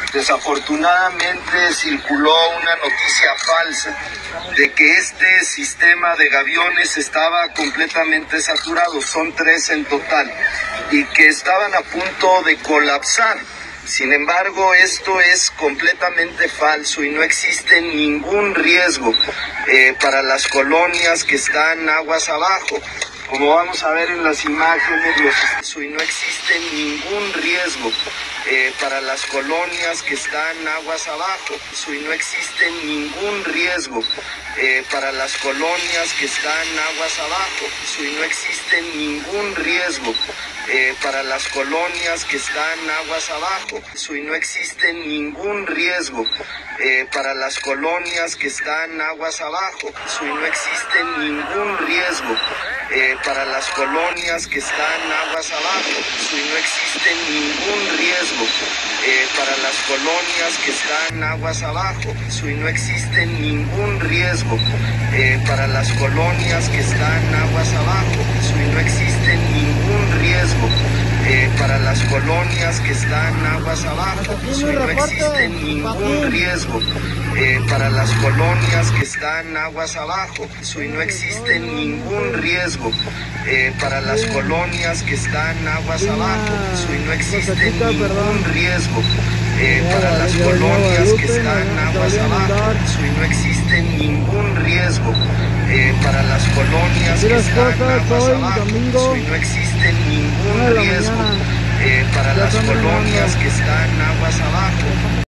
Desafortunadamente circuló una noticia falsa de que este sistema de gaviones estaba completamente saturado, son 3 en total, y que estaban a punto de colapsar. Sin embargo, esto es completamente falso y no existe ningún riesgo para las colonias que están aguas abajo. Como vamos a ver en las imágenes, y no existe ningún riesgo para las colonias que están aguas abajo. Y no existe ningún riesgo para las colonias que están aguas abajo. Y no existe ningún riesgo para las colonias que están aguas abajo. Y no existe ningún riesgo para las colonias que están aguas abajo. Y no existe ningún riesgo para las colonias que están aguas abajo. Y no existe ningún riesgo para las colonias que están aguas abajo. Y no existe ningún riesgo para las colonias que están aguas abajo. Y no existe ningún riesgo para las colonias que están aguas abajo. Y no existe ningún riesgo para las colonias que están aguas abajo. Y no existe ningún riesgo para las colonias que están aguas abajo. Y no existe ningún riesgo para las colonias que están aguas abajo. Y no existe ningún riesgo para las colonias que están aguas abajo. Y no existe ningún riesgo para las colonias que están aguas abajo.